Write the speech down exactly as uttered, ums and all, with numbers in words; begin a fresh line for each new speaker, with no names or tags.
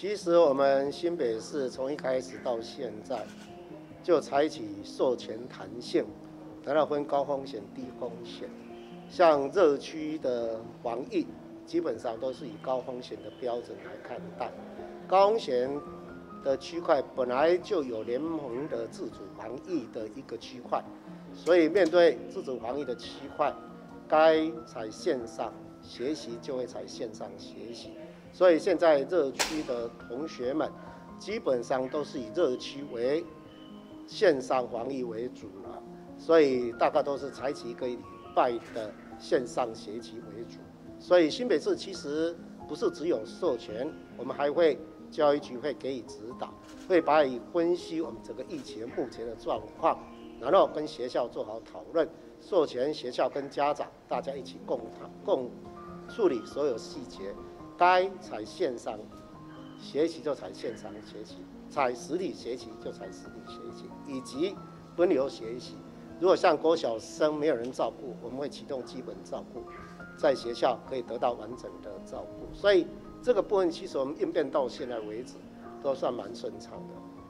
其实我们新北市从一开始到现在，就采取授权弹性，然后分高风险、低风险。像热区的防疫，基本上都是以高风险的标准来看待。高风险的区块本来就有联盟的自主防疫的一个区块，所以面对自主防疫的区块，该采线上学习就会采线上学习。所以现在热区的同学们，基本上都是以热区为线上防疫为主了，所以大概都是采取一个礼拜的线上学习为主。所以新北市其实不是只有授权，我们还会教育局会给予指导，会把以分析我们整个疫情目前的状况，然后跟学校做好讨论，授权学校跟家长大家一起共讨共处理所有细节。该采线上学习就采线上学习，采实体学习就采实体学习，以及分流学习。如果像国小生没有人照顾，我们会启动基本照顾，在学校可以得到完整的照顾。所以这个部分其实我们应变到现在为止都算蛮顺畅的。